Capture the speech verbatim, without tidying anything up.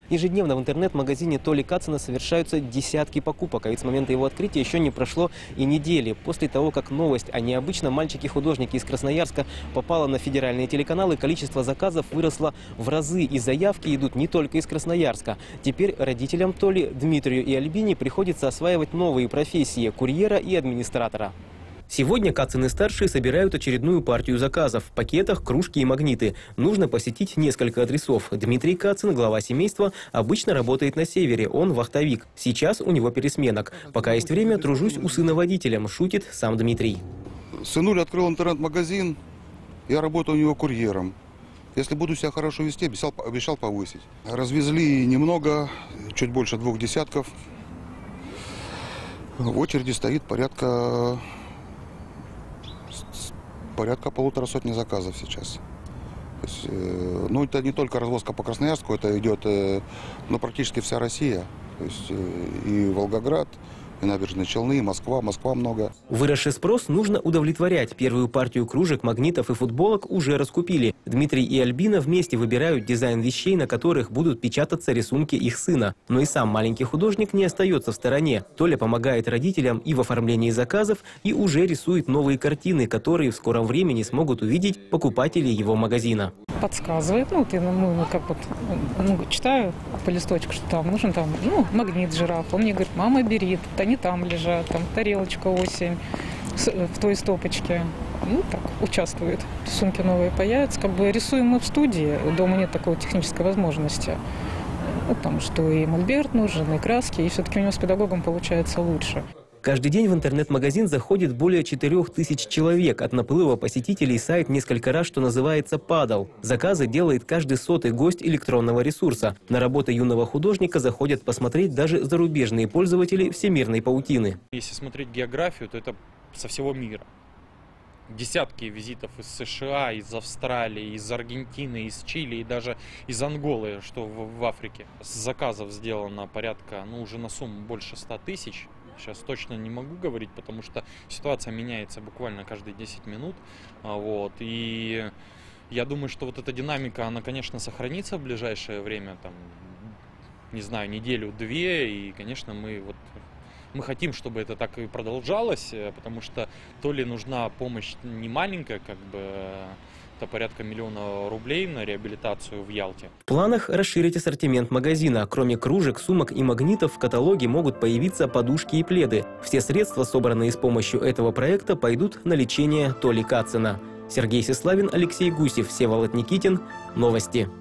Ежедневно в интернет-магазине Толи Кацина совершаются десятки покупок, а ведь с момента его открытия еще не прошло и недели. После того, как новость о необычном мальчике-художнике из Красноярска попала на федеральные телеканалы, количество заказов выросло в разы, и заявки идут не только из Красноярска. Теперь родителям Толи, Дмитрию и Альбине, приходится осваивать новые профессии – курьера и администратора. Сегодня Кацины-старшие собирают очередную партию заказов. В пакетах кружки и магниты. Нужно посетить несколько адресов. Дмитрий Кацин, глава семейства, обычно работает на севере. Он вахтовик. Сейчас у него пересменок. Пока есть время, тружусь у сына водителем, шутит сам Дмитрий. Сынуля открыл интернет-магазин. Я работаю у него курьером. Если буду себя хорошо вести, обещал, обещал повысить. Развезли немного, чуть больше двух десятков. В очереди стоит порядка... порядка полутора сотни заказов сейчас. То есть, э, ну, это не только развозка по Красноярску, это идет э, ну, практически вся Россия. То есть, э, и Волгоград, и Набережные Челны, и Москва. Москва много. Выросший спрос нужно удовлетворять. Первую партию кружек, магнитов и футболок уже раскупили. Дмитрий и Альбина вместе выбирают дизайн вещей, на которых будут печататься рисунки их сына. Но и сам маленький художник не остается в стороне. Толя помогает родителям и в оформлении заказов, и уже рисует новые картины, которые в скором времени смогут увидеть покупатели его магазина. Подсказывает, ну, ты, ну, как вот, ну, читаю по листочку, что там нужен там, ну, магнит жираф. Он мне говорит: мама, бери, тут они там лежат, там тарелочка осень в той стопочке. Ну, так, участвует. Рисунки новые появятся. Как бы рисуем мы в студии, дома нет такой технической возможности. Ну, там, что и мольберт нужен, и краски, и все-таки у него с педагогом получается лучше. Каждый день в интернет-магазин заходит более четырёх тысяч человек. От наплыва посетителей сайт несколько раз, что называется, падал. Заказы делает каждый сотый гость электронного ресурса. На работы юного художника заходят посмотреть даже зарубежные пользователи всемирной паутины. Если смотреть географию, то это со всего мира. Десятки визитов из США, из Австралии, из Аргентины, из Чили и даже из Анголы, что в, в Африке. С заказов сделано порядка, ну, уже на сумму больше ста тысяч. Сейчас точно не могу говорить, потому что ситуация меняется буквально каждые десять минут. Вот. И я думаю, что вот эта динамика, она, конечно, сохранится в ближайшее время, там, не знаю, неделю-две. И, конечно, мы вот... Мы хотим, чтобы это так и продолжалось, потому что то ли нужна помощь не маленькая, как бы, это порядка миллиона рублей на реабилитацию в Ялте. В планах расширить ассортимент магазина. Кроме кружек, сумок и магнитов, в каталоге могут появиться подушки и пледы. Все средства, собранные с помощью этого проекта, пойдут на лечение Толи Кацина. Сергей Сеславин, Алексей Гусев, Всеволод Никитин. Новости.